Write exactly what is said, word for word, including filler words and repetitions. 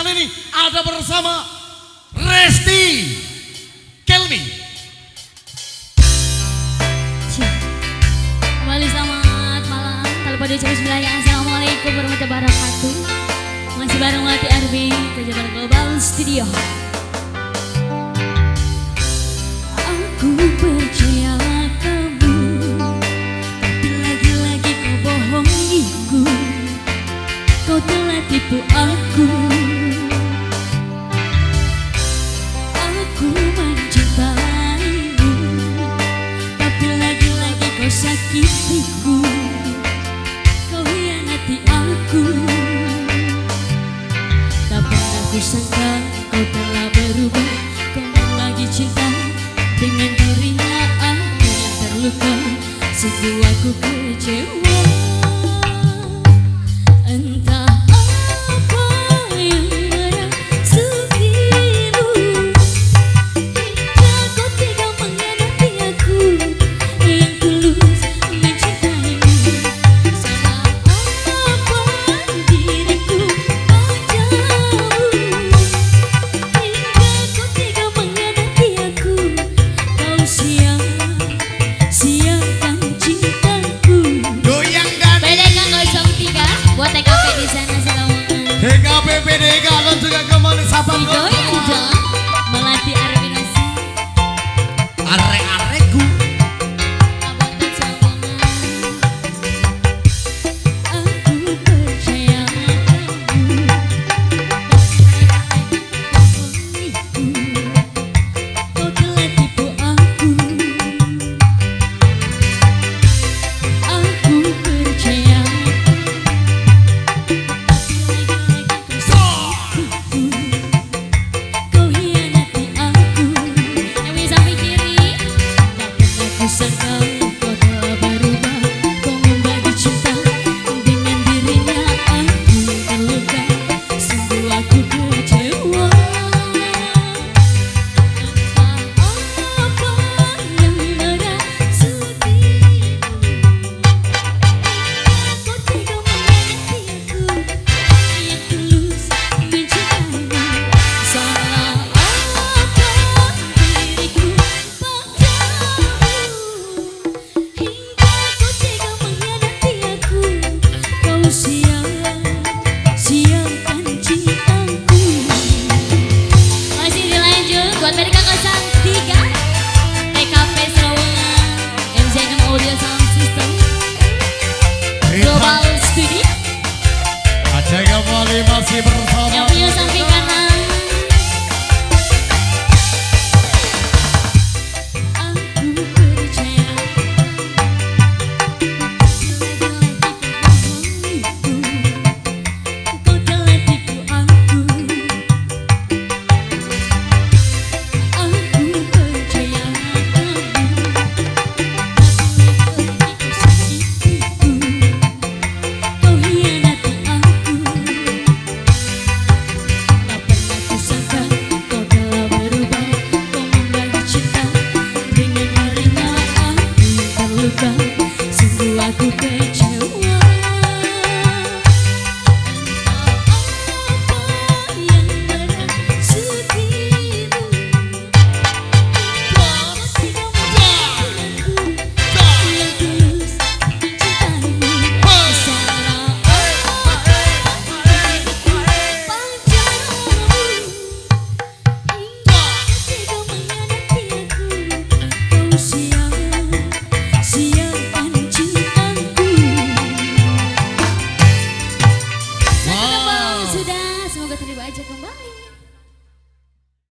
kali ini ada bersama Resti Kelmi. Kembali selamat malam. Kalau pada ucap bismillah, assalamualaikum warahmatullahi wabarakatuh. Masih bareng Melati R B Kejaban Global Studio. Aku percaya kamu, tapi lagi-lagi kau bohongiku. Kau telah tipu aku. Aku mencintaimu, tapi lagi-lagi kau sakitiku. Kau hianati aku. Tak pernah kusangka kau telah berubah. Kau lagi cinta dengan dirinya aku yang terluka. Sungguh aku kecewa. Entah apa yang merasukimu, hingga kau tega menghianati aku yang tulus mencintaimu. Salah apa diriku padamu, hingga kau tega menghianati aku. Kau sia-siakan cintaku. Goyang dan P D K nol tiga buat T K P di sana selamat. T K P P D K dan juga kembali sahabat Digoyang dong, Melati Arvinasi. Arek-arekku. Abang kecabangan. Aku percaya kamu, kau telah tipu aku. Aku percaya, kau hianati aku. Yang bisa pikiri, tak pernah kusangka kau telah berubah. Kau membagi cinta dengan dirinya aku terluka. Sungguh aku kecewa. Entah apa yang merasukimu, kau tega menghianati aku yang tulus mencintaimu. Salah apa diriku padamu, hingga kau tega menghianati aku. Kau sia-siakan cintaku. Masih dilanjut buat mereka kosan tiga T K P Sarawak, M Z enam Audio Sound System Global Studio. Aceh kembali masih bersama Yang punya samping kanan, aku percaya, lagi-lagi kau bohongiku. Kau telah tipu aku. Aku percaya kamu, tapi lagi-lagi kau sakitiku. Kau hianati aku. Tak pernah kusangka kau telah berubah. Kau membagi cinta dengan dirinya aku terluka. Sungguh aku kecewa. Entah apa yang merasukimu, kau tidak menghianati aku yang tulus mencintaimu. Salah apa diriku padamu, hingga kau tega menghianati aku. Kau sia-siakan cintaku. Satu tebang sudah, semoga terlibat aja kembali.